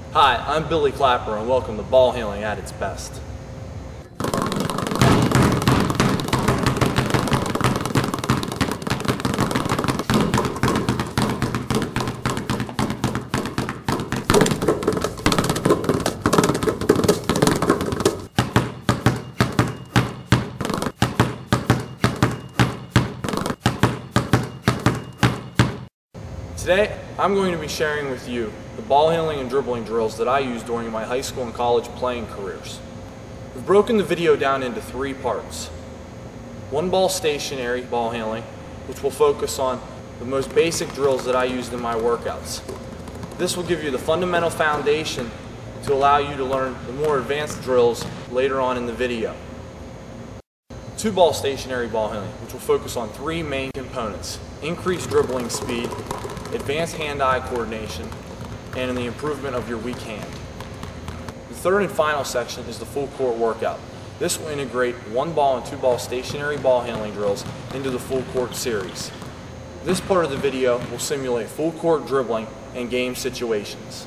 Hi, I'm Billy Clapper and welcome to ball handling at its best. Today, I'm going to be sharing with you the ball handling and dribbling drills that I used during my high school and college playing careers. We've broken the video down into 3 parts. One ball stationary ball handling, which will focus on the most basic drills that I used in my workouts. This will give you the fundamental foundation to allow you to learn the more advanced drills later on in the video. 2 ball stationary ball handling, which will focus on 3 main components: increased dribbling speed, advanced hand-eye coordination, and in the improvement of your weak hand. The 3rd and final section is the full court workout. This will integrate 1 ball and 2 ball stationary ball handling drills into the full court series. This part of the video will simulate full court dribbling and game situations.